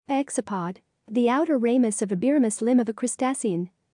Exopod. The outer ramus of a biramous limb of a crustacean.